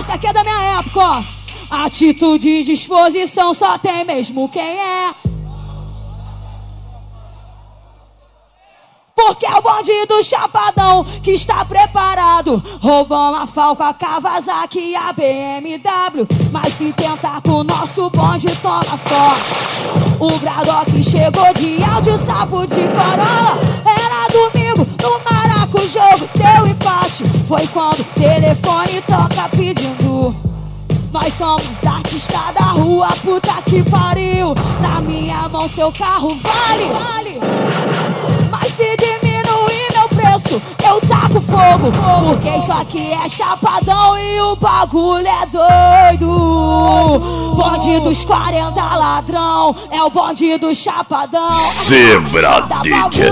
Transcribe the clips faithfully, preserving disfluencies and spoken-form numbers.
Essa aqui é da minha época, ó. Atitude e disposição só tem mesmo quem é. Porque é o bonde do Chapadão que está preparado. Roubam a Falcon, a Kawasaki e a B M W. Mas se tentar com o nosso bonde, toma só. O Bradock chegou de áudio, sapo de Corolla. Era domingo, no Maraca o jogo deu empate. Foi quando o telefone toca pedindo. Nós somos artistas da rua, puta que pariu. Na minha mão seu carro vale, vale. Mas se diminuir meu preço, eu taco fogo. Porque isso aqui é Chapadão e o bagulho é doido. Bonde dos quarenta ladrão, é o bonde do Chapadão. Zebra D J.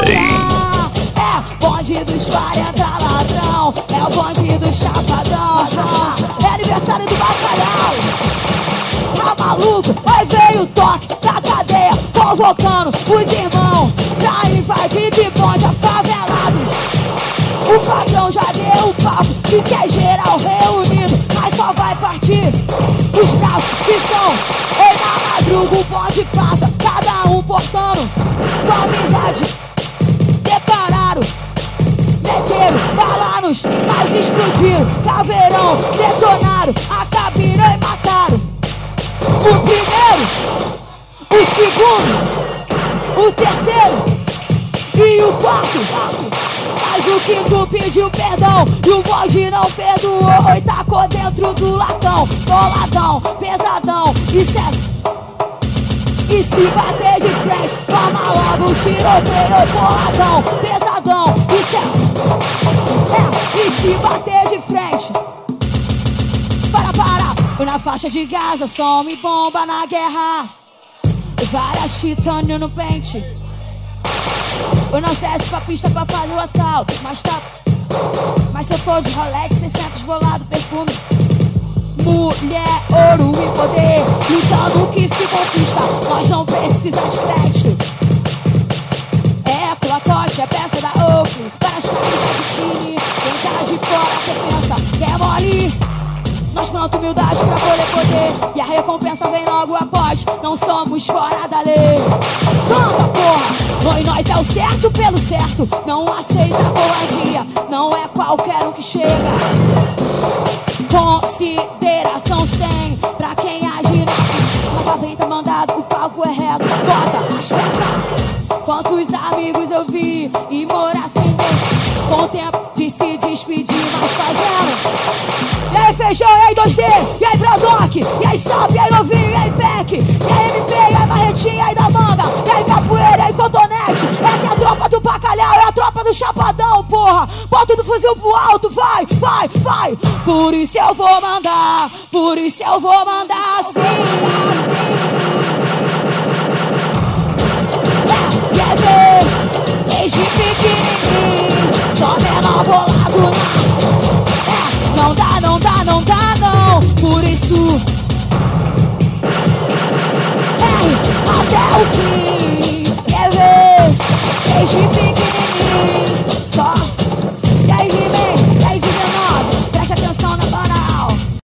É, bonde dos quarenta ladrão, é o bonde do Chapadão. É aniversário do bacalhau. Tá maluco? Aí veio o toque da cadeia, convocando os irmãos pra invadir de bonde a favelados. O patrão já deu o papo que quer geral reunido, mas só vai partir os braços que são. Ei, na madruga o bonde passa, cada um portando. Vamos invadir. Declararam, meteram balanos, mas explodiram. Caveirão, detonaram, a cabine e mataram. O primeiro, o segundo, o terceiro e o quarto. Mas o quinto pediu perdão e o bonde não perdoou e tacou dentro do latão. Boladão, pesadão e sério. E se bater de frente, toma logo um tiroteio. Boladão, pesadão e sério. É, e se bater de frente, para, para. Na faixa de Gaza, som e bomba na guerra. Várias titânio no pente. Nós desce pra pista pra fazer o assalto. Mas tá. Mas se eu tô de Rolex, seiscentos bolado, perfume. Mulher, ouro e poder, lutando que se conquista. Nós não precisamos de crédito. É a Lacoste, é peça da Oakley. Para as caras de time. Quem tá de fora que pensa que é mole. Nós planta humildade pra colher poder. E a recompensa vem logo após. Não somos fora da lei. Canta, porra! Nós, nós é o certo pelo certo. Não aceita covardia. Não é qualquer um que chega. Consideração sem pra quem age na nova venta mandado, o palco é reto. Bota as peças. Quantos amigos eu vi e morar sem tempo. Com o tempo de se despedir, mas fazendo. E aí feijão, e aí dois D, e aí Bradock, e aí Sap, e aí novinho, e aí Peck, e aí M P, e aí Marretinha, e aí da manga, e aí capoeira, e aí cotonete. Essa é a tropa do bacalhau, é a tropa do Chapadão, porra. Bota do fuzil pro alto, vai, vai, vai. Por isso eu vou mandar, por isso eu vou mandar assim. É, quer ver, desde pequenininho, só menor bolado na. Não dá, não dá, não dá, não. Por isso é, até o fim. Quer ver? Desde